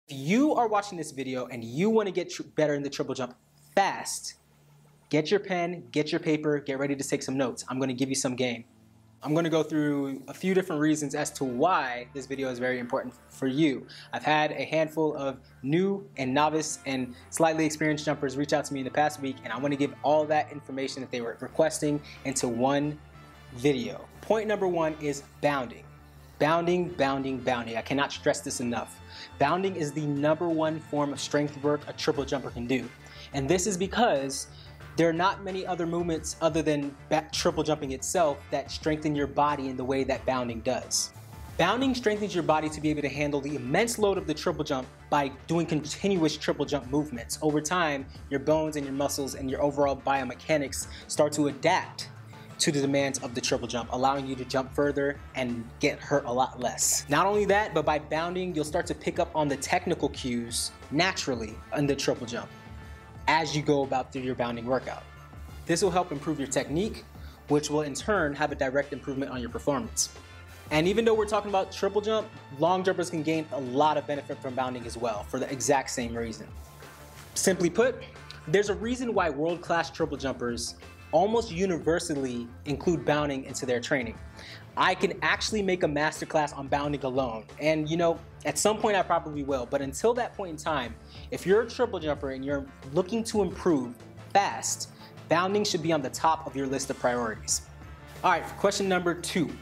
If you are watching this video and you want to get better in the triple jump fast, get your pen, get your paper, get ready to take some notes. I'm going to give you some game. I'm going to go through a few different reasons as to why this video is very important for you. I've had a handful of new and novice and slightly experienced jumpers reach out to me in the past week, and I want to give all that information that they were requesting into one video. Point number one is bounding. Bounding, bounding, bounding. I cannot stress this enough. Bounding is the #1 form of strength work a triple jumper can do. And this is because there are not many other movements other than triple jumping itself that strengthen your body in the way that bounding does. Bounding strengthens your body to be able to handle the immense load of the triple jump by doing continuous triple jump movements. Over time, your bones and your muscles and your overall biomechanics start to adapt to the demands of the triple jump, allowing you to jump further and get hurt a lot less. Not only that, but by bounding, you'll start to pick up on the technical cues naturally in the triple jump as you go about through your bounding workout. This will help improve your technique, which will in turn have a direct improvement on your performance. And even though we're talking about triple jump, long jumpers can gain a lot of benefit from bounding as well for the exact same reason. Simply put, there's a reason why world-class triple jumpers almost universally include bounding into their training. I can actually make a masterclass on bounding alone, and you know, at some point I probably will, but until that point in time, if you're a triple jumper and you're looking to improve fast, bounding should be on the top of your list of priorities. All right, question number 2.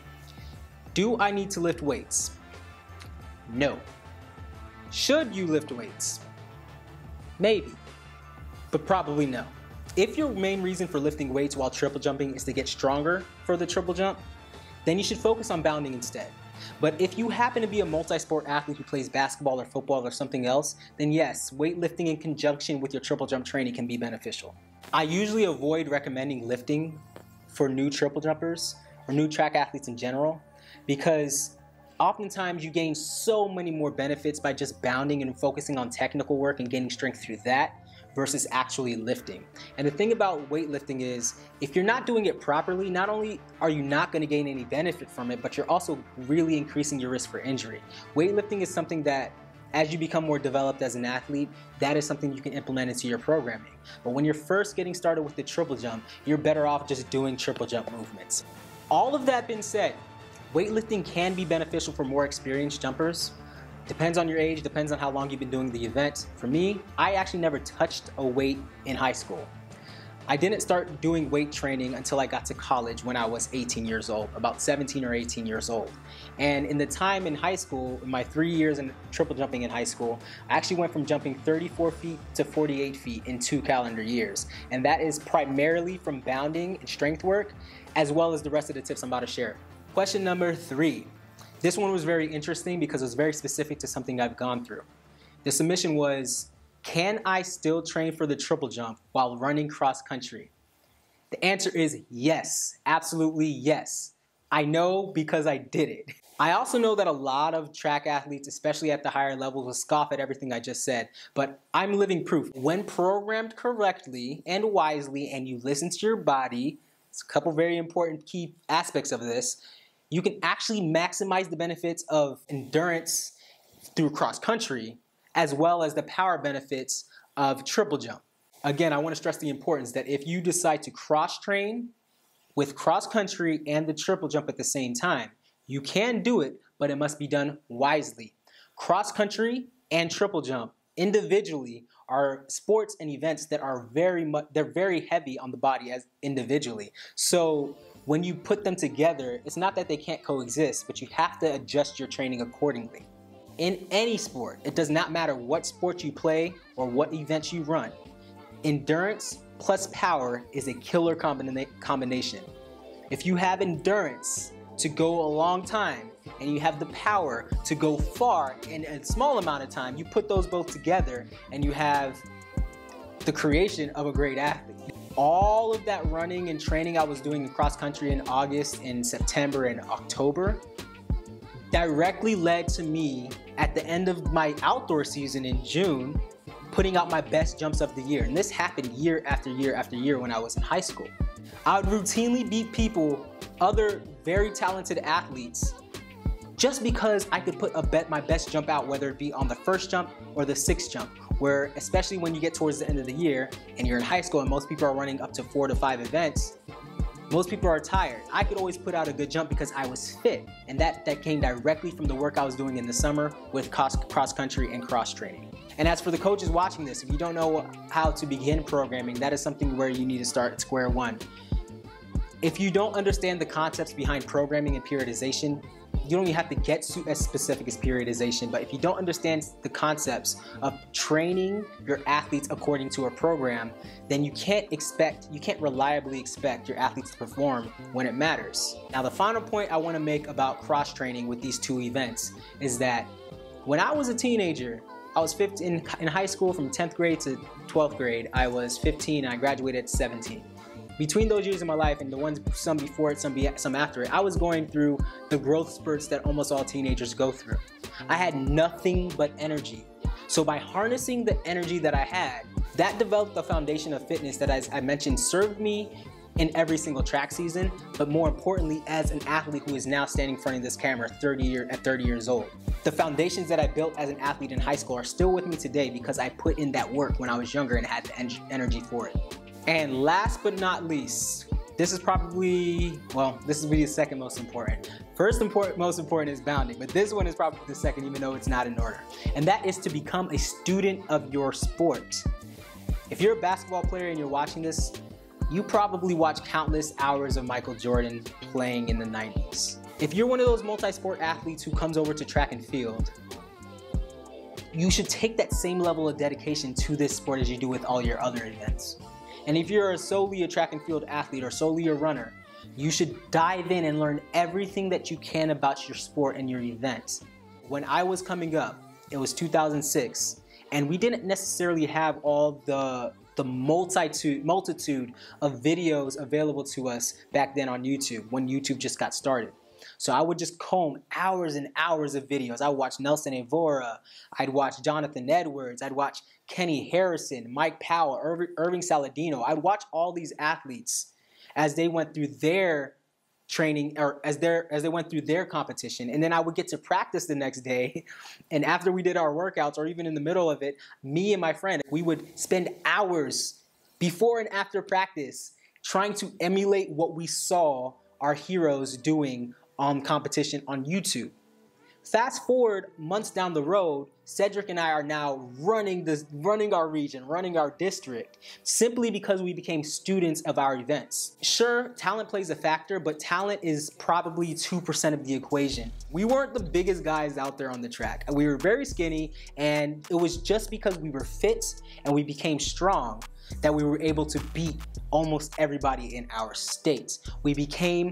Do I need to lift weights? No. Should you lift weights? Maybe, but probably no. If your main reason for lifting weights while triple jumping is to get stronger for the triple jump, then you should focus on bounding instead. But if you happen to be a multi-sport athlete who plays basketball or football or something else, then yes, weightlifting in conjunction with your triple jump training can be beneficial. I usually avoid recommending lifting for new triple jumpers or new track athletes in general because oftentimes you gain so many more benefits by just bounding and focusing on technical work and gaining strength through that versus actually lifting. And the thing about weightlifting is, if you're not doing it properly, not only are you not going to gain any benefit from it, but you're also really increasing your risk for injury. Weightlifting is something that, as you become more developed as an athlete, that is something you can implement into your programming. But when you're first getting started with the triple jump, you're better off just doing triple jump movements. All of that being said, weightlifting can be beneficial for more experienced jumpers. Depends on your age, depends on how long you've been doing the event. For me, I actually never touched a weight in high school. I didn't start doing weight training until I got to college when I was 18 years old, about 17 or 18 years old. And in the time in high school, in my 3 years in triple jumping in high school, I actually went from jumping 34 feet to 48 feet in 2 calendar years. And that is primarily from bounding and strength work, as well as the rest of the tips I'm about to share. Question number 3. This one was very interesting because it was very specific to something I've gone through. The submission was, can I still train for the triple jump while running cross country? The answer is yes, absolutely yes. I know because I did it. I also know that a lot of track athletes, especially at the higher levels, will scoff at everything I just said, but I'm living proof. When programmed correctly and wisely and you listen to your body, it's a couple very important key aspects of this, you can actually maximize the benefits of endurance through cross country, as well as the power benefits of triple jump. Again, I want to stress the importance that if you decide to cross train with cross country and the triple jump at the same time, you can do it, but it must be done wisely. Cross country and triple jump individually are sports and events that are they're very heavy on the body as individually. So when you put them together, it's not that they can't coexist, but you have to adjust your training accordingly. In any sport, it does not matter what sport you play or what events you run, endurance plus power is a killer combination. If you have endurance to go a long time and you have the power to go far in a small amount of time, you put those both together and you have the creation of a great athlete. All of that running and training I was doing in cross country in August, in September, and October directly led to me at the end of my outdoor season in June putting out my best jumps of the year. And this happened year after year after year when I was in high school. I would routinely beat people, other very talented athletes, just because I could put my best jump out, whether it be on the first jump or the sixth jump, where especially when you get towards the end of the year and you're in high school and most people are running up to 4 to 5 events, most people are tired. I could always put out a good jump because I was fit, and that came directly from the work I was doing in the summer with cross country and cross training. And as for the coaches watching this, if you don't know how to begin programming, that is something where you need to start at square one. If you don't understand the concepts behind programming and periodization, you don't even have to get as specific as periodization, but if you don't understand the concepts of training your athletes according to a program, then you can't reliably expect your athletes to perform when it matters. Now, the final point I want to make about cross training with these two events is that when I was a teenager, I was 15 in high school from 10th grade to 12th grade. I was 15 and I graduated at 17. Between those years of my life and the ones, some before it, some after it, I was going through the growth spurts that almost all teenagers go through. I had nothing but energy. So by harnessing the energy that I had, that developed the foundation of fitness that, as I mentioned, served me in every single track season, but more importantly, as an athlete who is now standing in front of this camera at 30 years old. The foundations that I built as an athlete in high school are still with me today because I put in that work when I was younger and had the energy for it. And last but not least, this is probably, well, this will be the second most important. Most important is bounding, but this one is probably the second, even though it's not in order. And that is to become a student of your sport. If you're a basketball player and you're watching this, you probably watch countless hours of Michael Jordan playing in the 90s. If you're one of those multi-sport athletes who comes over to track and field, you should take that same level of dedication to this sport as you do with all your other events. And if you're solely a track and field athlete or solely a runner, you should dive in and learn everything that you can about your sport and your event. When I was coming up, it was 2006, and we didn't necessarily have all the multitude of videos available to us back then on YouTube, when YouTube just got started. So I would just comb hours and hours of videos. I would watch Nelson Evora, I'd watch Jonathan Edwards, I'd watch Kenny Harrison, Mike Powell, Irving Saladino. I'd watch all these athletes as they went through their training, or as they went through their competition. And then I would get to practice the next day. And after we did our workouts, or even in the middle of it, me and my friend, we would spend hours before and after practice trying to emulate what we saw our heroes doing on competition on YouTube. Fast forward months down the road, Cedric and I are now running our region, running our district, simply because we became students of our events. Sure, talent plays a factor, but talent is probably 2% of the equation. We weren't the biggest guys out there on the track. We were very skinny, and it was just because we were fit and we became strong that we were able to beat almost everybody in our state. We became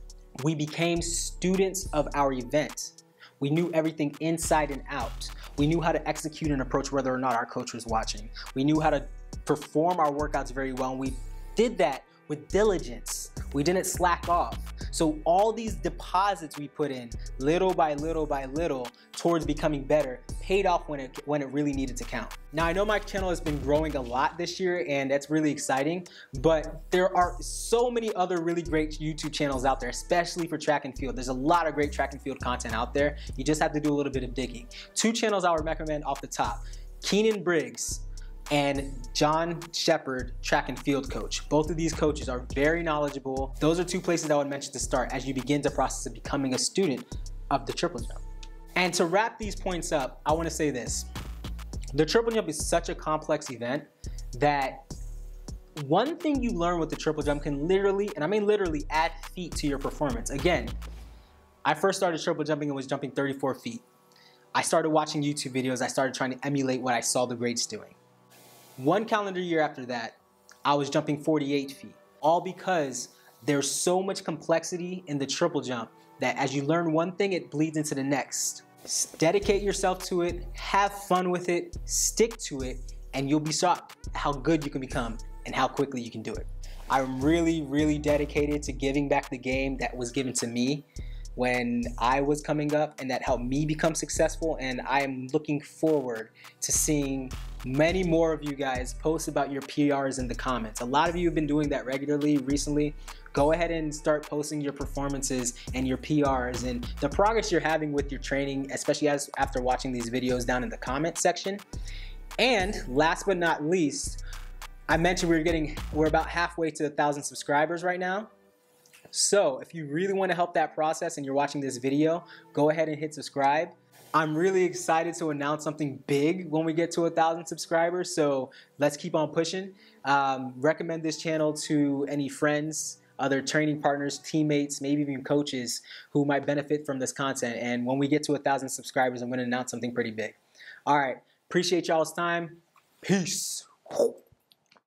students of our event. We knew everything inside and out. We knew how to execute an approach whether or not our coach was watching. We knew how to perform our workouts very well, and we did that with diligence. We didn't slack off. So all these deposits we put in, little by little by little, towards becoming better, paid off when it really needed to count. Now, I know my channel has been growing a lot this year, and that's really exciting, but there are so many other really great YouTube channels out there, especially for track and field. There's a lot of great track and field content out there. You just have to do a little bit of digging. Two channels I would recommend off the top: Keenan Briggs and John Shepard, track and field coach. Both of these coaches are very knowledgeable. Those are two places I would mention to start as you begin the process of becoming a student of the triple jump. And to wrap these points up, I want to say this. The triple jump is such a complex event that one thing you learn with the triple jump can literally, and I mean literally, add feet to your performance. Again, I first started triple jumping and was jumping 34 feet. I started watching YouTube videos. I started trying to emulate what I saw the greats doing. One calendar year after that, I was jumping 48 feet, all because there's so much complexity in the triple jump that as you learn one thing, it bleeds into the next. Dedicate yourself to it, have fun with it, stick to it, and you'll be shocked how good you can become and how quickly you can do it. I'm really, really dedicated to giving back the game that was given to me. when I was coming up, and that helped me become successful. And I am looking forward to seeing many more of you guys post about your PRs in the comments. A lot of you have been doing that regularly recently. Go ahead and start posting your performances and your PRs and the progress you're having with your training, especially after watching these videos, down in the comment section. And last but not least, I mentioned we're about halfway to 1,000 subscribers right now. So if you really want to help that process and you're watching this video, go ahead and hit subscribe. I'm really excited to announce something big when we get to 1,000 subscribers, so let's keep on pushing. Recommend this channel to any friends, other training partners, teammates, maybe even coaches who might benefit from this content. And when we get to 1,000 subscribers, I'm going to announce something pretty big. All right, appreciate y'all's time. Peace.